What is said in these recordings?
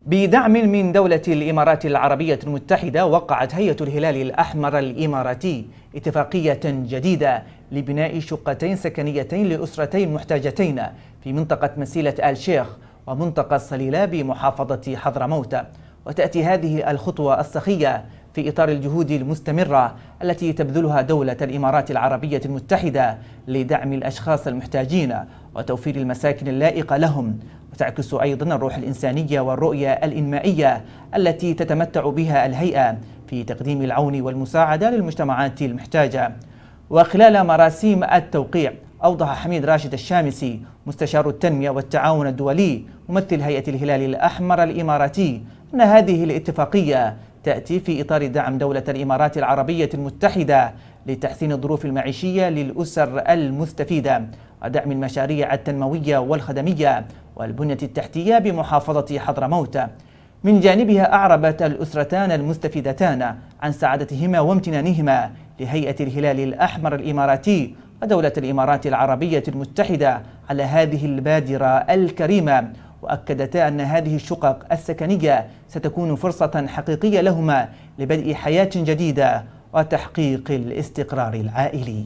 بدعم من دولة الإمارات العربية المتحدة، وقعت هيئة الهلال الأحمر الإماراتي اتفاقية جديدة لبناء شقتين سكنيتين لأسرتين محتاجتين في منطقة مسيلة آل شيخ ومنطقة الصليلة بمحافظة حضرموت. وتأتي هذه الخطوة السخية في إطار الجهود المستمرة التي تبذلها دولة الإمارات العربية المتحدة لدعم الأشخاص المحتاجين وتوفير المساكن اللائقة لهم، وتعكس أيضا الروح الإنسانية والرؤية الإنمائية التي تتمتع بها الهيئة في تقديم العون والمساعدة للمجتمعات المحتاجة. وخلال مراسيم التوقيع أوضح حميد راشد الشامسي مستشار التنمية والتعاون الدولي ممثل هيئة الهلال الأحمر الإماراتي أن هذه الاتفاقية تأتي في إطار دعم دولة الإمارات العربية المتحدة لتحسين الظروف المعيشية للأسر المستفيدة ودعم المشاريع التنموية والخدمية والبنية التحتية بمحافظة حضرموت. من جانبها أعربت الأسرتان المستفيدتان عن سعادتهما وامتنانهما لهيئة الهلال الأحمر الإماراتي ودولة الإمارات العربية المتحدة على هذه البادرة الكريمة، وأكدتا أن هذه الشقق السكنية ستكون فرصة حقيقية لهما لبدء حياة جديدة وتحقيق الاستقرار العائلي.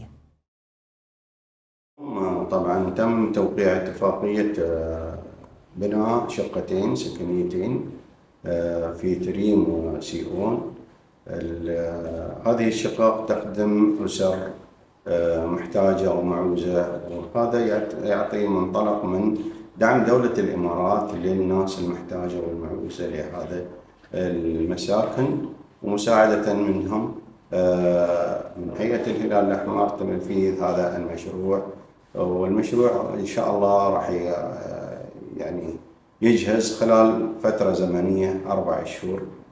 طبعا تم توقيع اتفاقية بناء شقتين سكنيتين في تريم وسيئون. هذه الشقق تخدم أسر محتاجة ومعوزة، وهذا يعطي منطلق من دعم دولة الإمارات للناس المحتاجة والمعوزة لهذا المساكن، ومساعدة منهم من هيئة الهلال الأحمر تنفيذ هذا المشروع. والمشروع إن شاء الله راح يعني يجهز خلال فترة زمنية 4 أشهر.